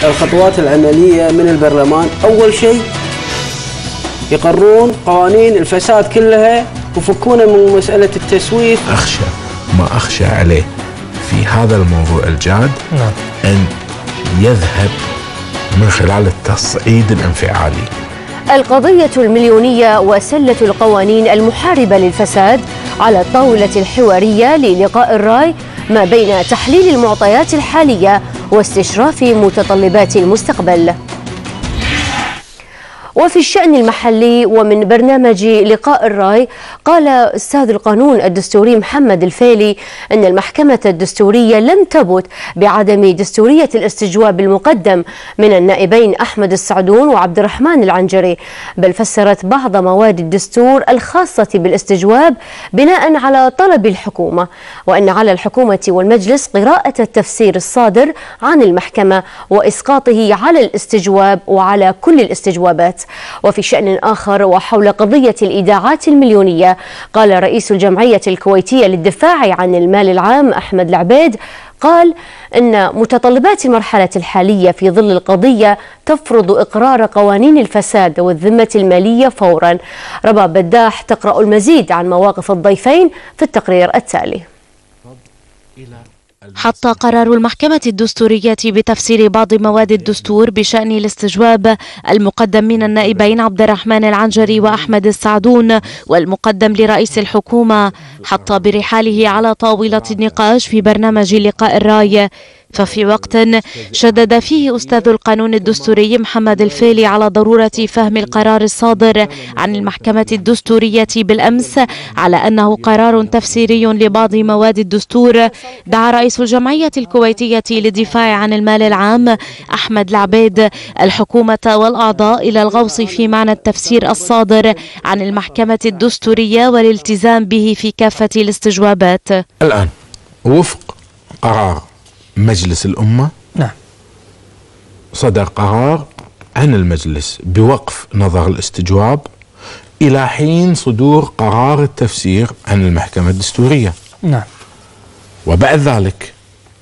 الخطوات العملية من البرلمان، أول شيء يقررون قوانين الفساد كلها وفكونا من مسألة التسويف. ما أخشى عليه في هذا الموضوع الجاد أن يذهب من خلال التصعيد الانفعالي. القضية المليونية وسلة القوانين المحاربة للفساد على الطاولة الحوارية للقاء الرأي ما بين تحليل المعطيات الحالية واستشراف متطلبات المستقبل. وفي الشأن المحلي ومن برنامج لقاء الرأي، قال أستاذ القانون الدستوري محمد الفيلي أن المحكمة الدستورية لم تبت بعدم دستورية الاستجواب المقدم من النائبين أحمد السعدون وعبد الرحمن العنجري، بل فسرت بعض مواد الدستور الخاصة بالاستجواب بناء على طلب الحكومة، وأن على الحكومة والمجلس قراءة التفسير الصادر عن المحكمة وإسقاطه على الاستجواب وعلى كل الاستجوابات. وفي شأن آخر وحول قضية الإيداعات المليونية، قال رئيس الجمعية الكويتية للدفاع عن المال العام أحمد العبيد قال إن متطلبات المرحلة الحالية في ظل القضية تفرض إقرار قوانين الفساد والذمة المالية فورا. رباب بداح تقرأ المزيد عن مواقف الضيفين في التقرير التالي. حط قرار المحكمة الدستورية بتفسير بعض مواد الدستور بشأن الاستجواب المقدم من النائبين عبد الرحمن العنجري وأحمد السعدون والمقدم لرئيس الحكومة، حط برحاله على طاولة النقاش في برنامج لقاء الرأي. ففي وقت شدد فيه أستاذ القانون الدستوري محمد الفيلي على ضرورة فهم القرار الصادر عن المحكمة الدستورية بالأمس على أنه قرار تفسيري لبعض مواد الدستور، دعا رئيس الجمعية الكويتية للدفاع عن المال العام أحمد العبيد الحكومة والأعضاء إلى الغوص في معنى التفسير الصادر عن المحكمة الدستورية والالتزام به في كافة الاستجوابات. الآن وفق قرار مجلس الأمة صدر قرار عن المجلس بوقف نظر الاستجواب إلى حين صدور قرار التفسير عن المحكمة الدستورية. وبعد ذلك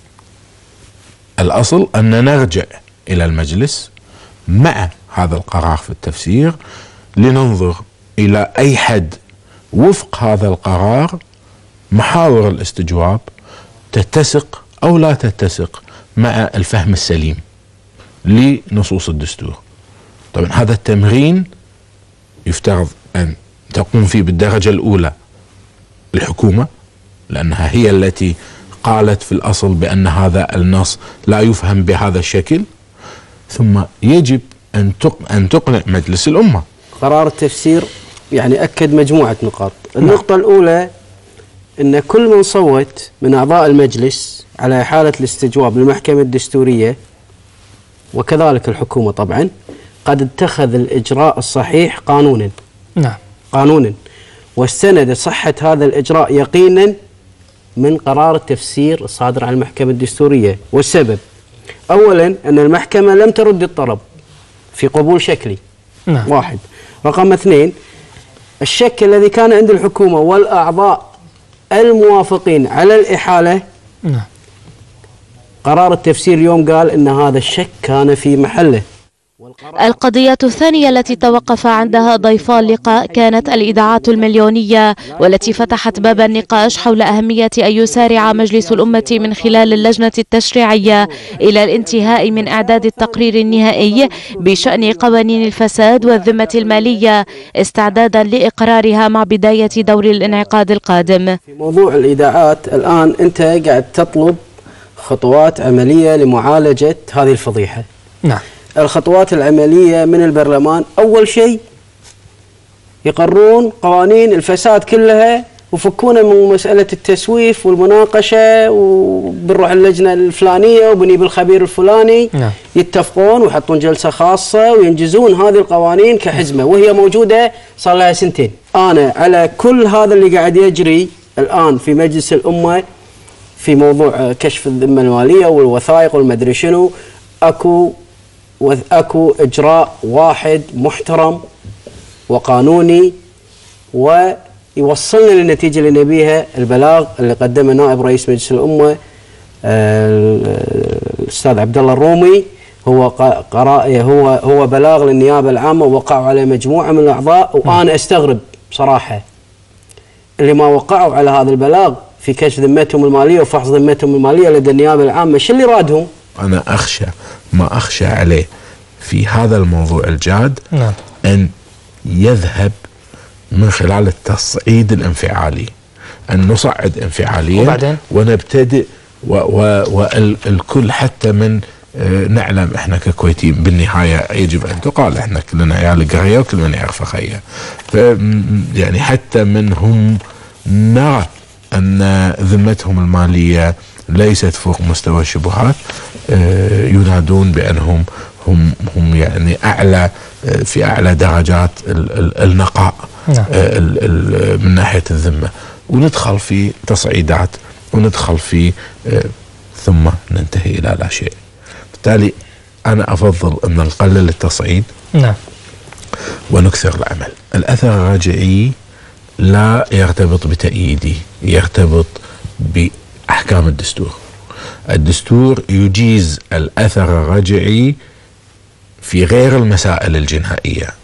الأصل أن نرجع إلى المجلس مع هذا القرار في التفسير لننظر إلى أي حد وفق هذا القرار محاور الاستجواب تتسق أو لا تتسق مع الفهم السليم لنصوص الدستور. طبعا هذا التمرين يفترض أن تقوم فيه بالدرجة الأولى الحكومة، لأنها هي التي قالت في الأصل بأن هذا النص لا يفهم بهذا الشكل، ثم يجب أن تقنع مجلس الأمة. قرار التفسير يعني أكد مجموعة نقاط. النقطة الأولى أن كل من صوت من أعضاء المجلس على حالة الاستجواب للمحكمة الدستورية وكذلك الحكومة طبعا قد اتخذ الإجراء الصحيح قانونا. قانونا، واستند صحة هذا الإجراء يقينا من قرار التفسير الصادر عن المحكمة الدستورية. والسبب أولا أن المحكمة لم ترد الطلب في قبول شكلي. واحد. رقم اثنين، الشك الذي كان عند الحكومة والأعضاء الموافقين على الإحالة، قرار التفسير اليوم قال أن هذا الشك كان في محله. القضية الثانية التي توقف عندها ضيفا اللقاء كانت الإيداعات المليونية، والتي فتحت باب النقاش حول أهمية أن يسارع مجلس الأمة من خلال اللجنة التشريعية إلى الانتهاء من إعداد التقرير النهائي بشأن قوانين الفساد والذمة المالية استعدادا لإقرارها مع بداية دور الانعقاد القادم. في موضوع الإيداعات الآن أنت قاعد تطلب خطوات عملية لمعالجة هذه الفضيحة. الخطوات العملية من البرلمان، أول شيء يقررون قوانين الفساد كلها وفكونا من مسألة التسويف والمناقشة وبنروح اللجنة الفلانية وبنجيب الخبير الفلاني. يتفقون ويحطون جلسة خاصة وينجزون هذه القوانين كحزمة وهي موجودة صار لها سنتين. أنا على كل هذا اللي قاعد يجري الآن في مجلس الأمة في موضوع كشف الذمة المالية والوثائق والمدري شنو، أكو إجراء واحد محترم وقانوني ويوصلنا للنتيجة اللي نبيها، البلاغ اللي قدمه نائب رئيس مجلس الأمة الأستاذ عبد الله الرومي هو بلاغ للنيابة العامة ووقعوا عليه مجموعة من الأعضاء، وأنا أستغرب بصراحة اللي ما وقعوا على هذا البلاغ في كشف ذمتهم المالية وفحص ذمتهم المالية لدى النيابة العامة. شو اللي رادهم؟ أنا ما أخشى عليه في هذا الموضوع الجاد أن يذهب من خلال التصعيد الانفعالي، أن نصعد انفعاليا ونبتدئ والكل حتى من نعلم احنا ككويتيين بالنهايه يجب ان تقال احنا كلنا عيال قريه وكل من يعرف خيه، يعني حتى منهم نرى ان ذمتهم الماليه ليست فوق مستوى الشبهات، ينادون بانهم هم يعني اعلى في اعلى درجات النقاء من ناحيه الذمه، وندخل في تصعيدات وندخل في ثم ننتهي الى لا شيء. بالتالي أنا أفضل أن نقلل التصعيد ونكثر العمل. الأثر الرجعي لا يرتبط بتأييدي، يرتبط بأحكام الدستور. الدستور يجيز الأثر الرجعي في غير المسائل الجنائية،